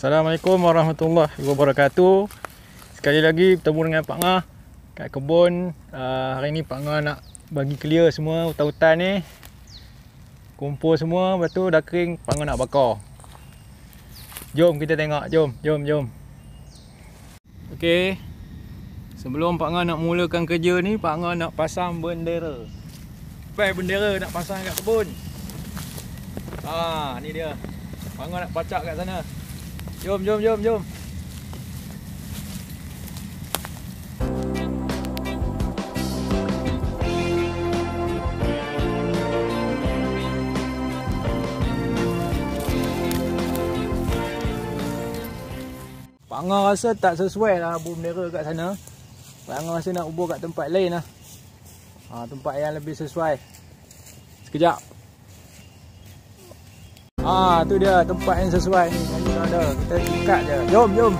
Assalamualaikum warahmatullahi wabarakatuh. Sekali lagi bertemu dengan Pak Ngah kat kebun. Hari ni Pak Ngah nak bagi clear semua hutan-hutan ni. Kumpul semua, lepas tu dah kering, Pak Ngah nak bakar. Jom kita tengok, jom. Okey. Sebelum Pak Ngah nak mulakan kerja ni, Pak Ngah nak pasang bendera. Bendera nak pasang kat kebun. Ni dia. Pak Ngah nak pacak kat sana. Jom. Pak Ngah rasa tak sesuai lah bubuh bendera kat sana. Pak Ngah rasa nak bubuh kat tempat lain lah. Tempat yang lebih sesuai. Sekejap. Tu dia tempat yang sesuai ni. Kita ikat je. Jom.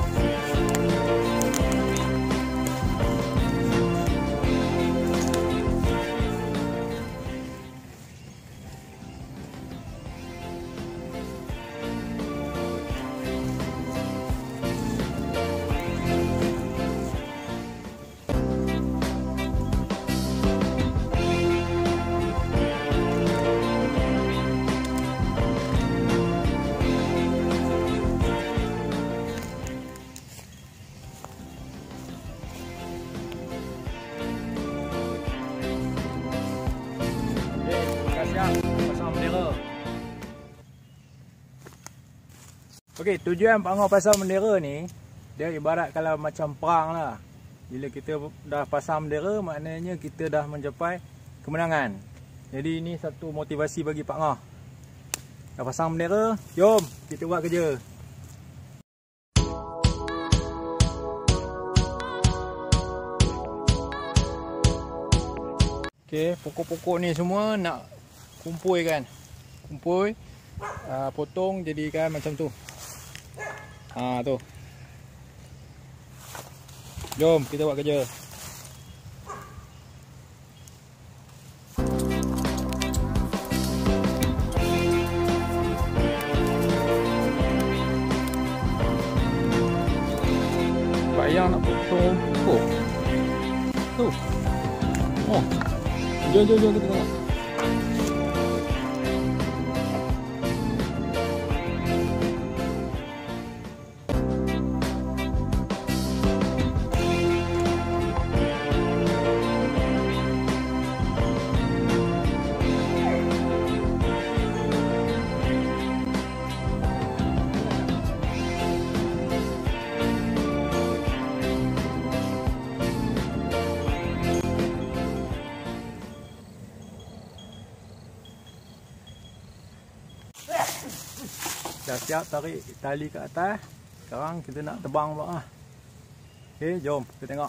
Pasang bendera. Okey, tujuan Pak Ngah pasang bendera ni, dia ibarat kalau macam perang lah. Bila kita dah pasang bendera, maknanya kita dah mencapai kemenangan. Jadi ini satu motivasi bagi Pak Ngah. Dah pasang bendera, jom kita buat kerja. Okey, pokok-pokok ni semua nak kumpul, potong jadikan macam tu. Tu. Jom kita buat kerja. Bayang nak potong pokok. Tu. Jom kita tengok. Dah siap tarik tali ke atas. Sekarang kita nak tebang pula lah. Okey, jom kita tengok.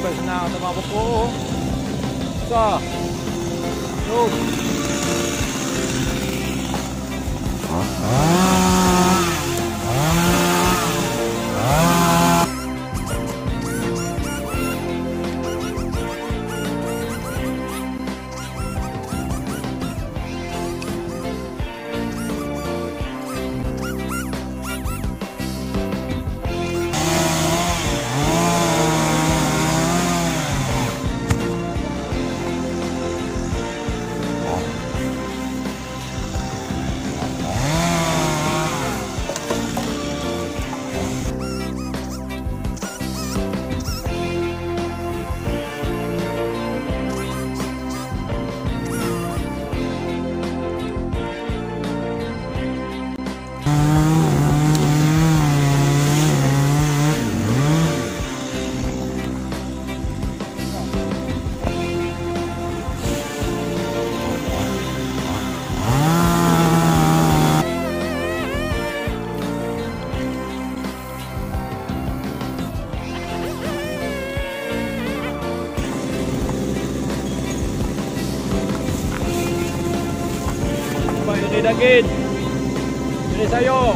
sampai senang tengah pokok. Besar. Jom. Ini daging. Ini sayur.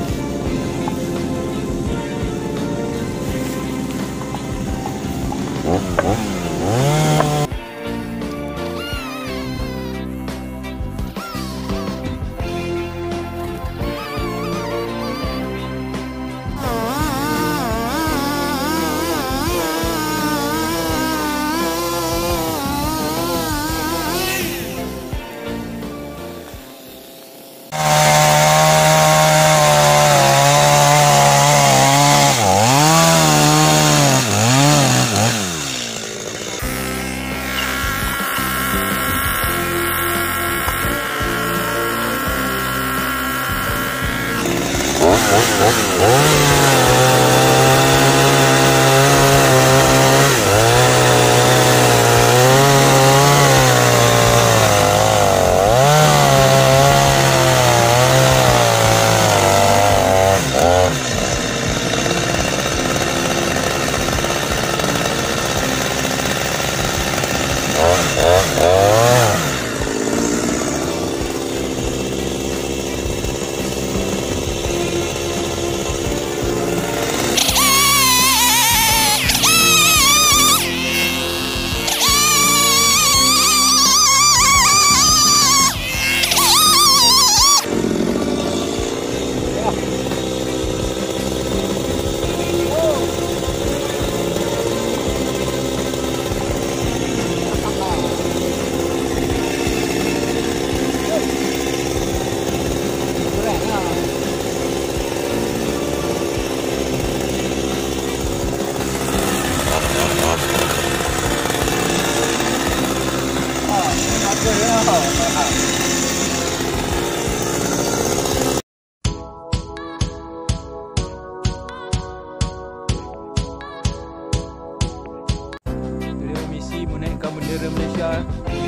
Menaikkan bendera Malaysia di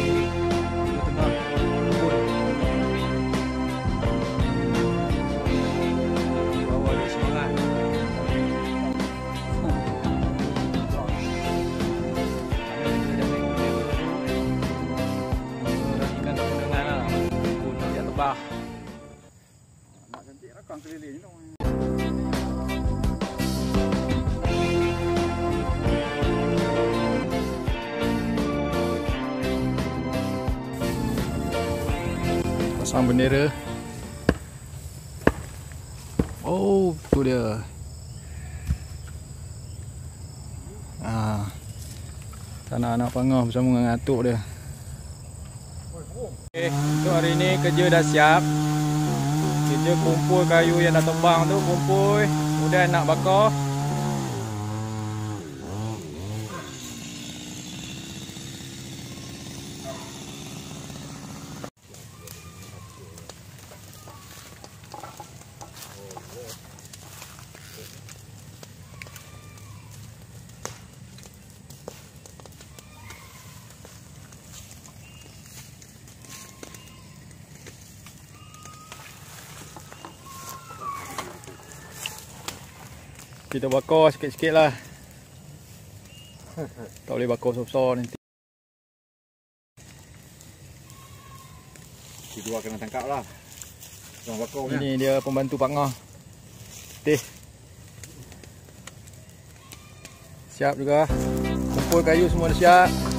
tengah kebun. Bawa dia semangat. Kita dah naik bendera tu. Meraihkan kemenangan lah. Kebun dia tebah. Nak cantik rakam keliling tu. Pasang bendera. Oh, tu dia. Anak-anak pangah bersama dengan atuk dia. Okay, untuk hari ni kerja dah siap. Kita kumpul kayu yang dah tebang tu, kumpul. Kemudian nak bakar. Kita bakar sikit-sikit lah. Tak boleh bakar besar-besar nanti. Kita kena tangkap lah. Jangan bakar punya. Ini dia pembantu Pak Ngah. Teh. Siap juga. Kumpul kayu semua dah siap.